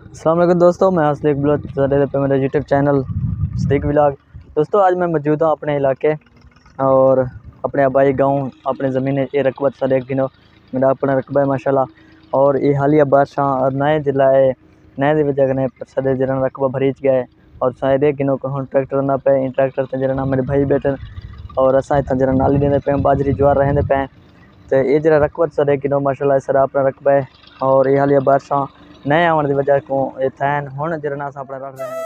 अस्सलाम वालेकुम दोस्तों, मैं sadeeqvlog पे मेरा यूट्यूब चैनल sadeeqvlog। दोस्तों आज मैं मौजूद हूँ अपने इलाके और अपने आबाई गांव अपने ज़मीन ये रकबत सारे गिनो मेरा अपना रकबा है माशाल्लाह। और ये हालिया बारिश और नए जिला है नए की वजह ने सदे जरा रकबा भरीच गया है और शायद एक गिनो को हम ट्रैक्टर ना पे इन ट्रैक्टर से जरा मेरे भाई बैठे और असा इतना जरा नाली देते पे बाजरी ज्वार रहते पे तो ये जरा रकबत सारे गिनो माशाल्लाह सरा अपना रकबा है। और ये हालिया बारिश नए आने की वजह को थैन हुण जरा अस अपना रख रहे हैं।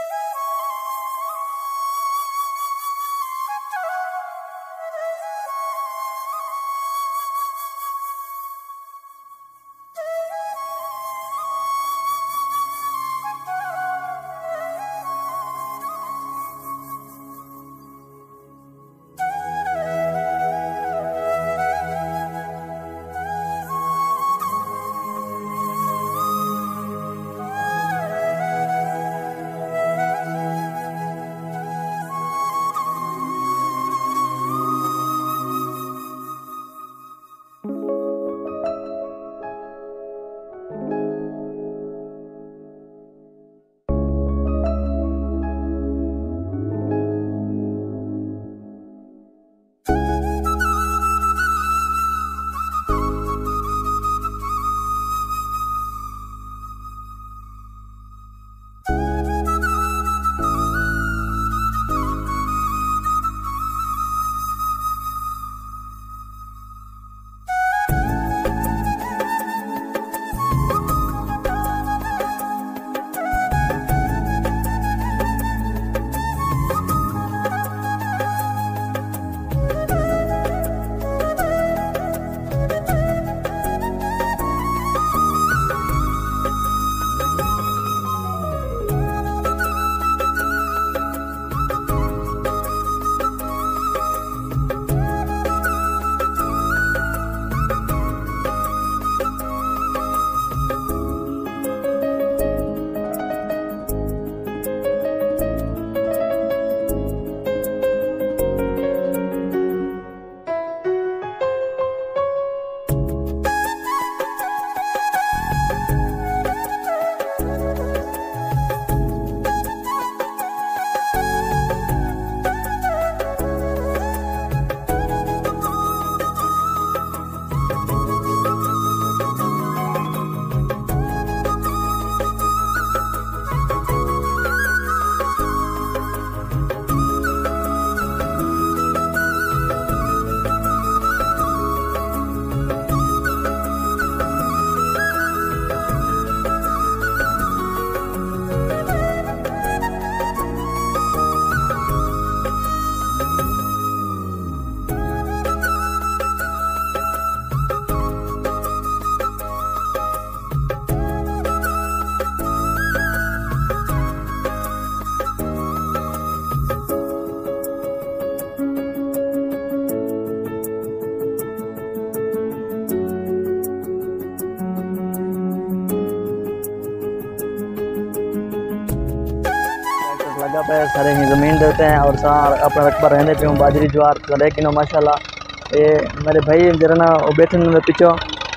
लगा पे सारे ही ज़मीन देते हैं और सार अपना रकबा रहने पे बाजरी ज्वार करे कि माशाल्लाह ये मेरे भाई जरा ना बैठे ने पिछो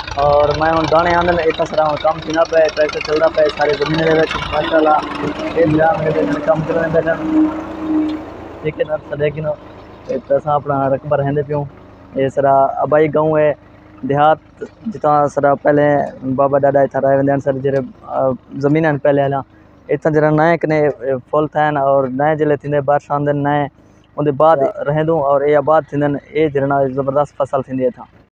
और मैं हूँ दाने आंदे इतना सारा काम थी पे ट्रैक्टर चलता पे सारे ज़मीन माशाल्लाह ये काम करने बैठे ठीक है ना सदे कि अस अपना रकबा रहने पे ये सारा आबाई गाँव है देहात जितना सारा पहले बाबा दादा इतना रह वेंदे सर जरे ज़मीन पहले हला इतना जरा नए कने फुल थैन और नए जिले थी बारिश आंदे नए उनके बाद रहंदू और ये आबाद थी ये जरा ज़बरदस्त फसल थी था।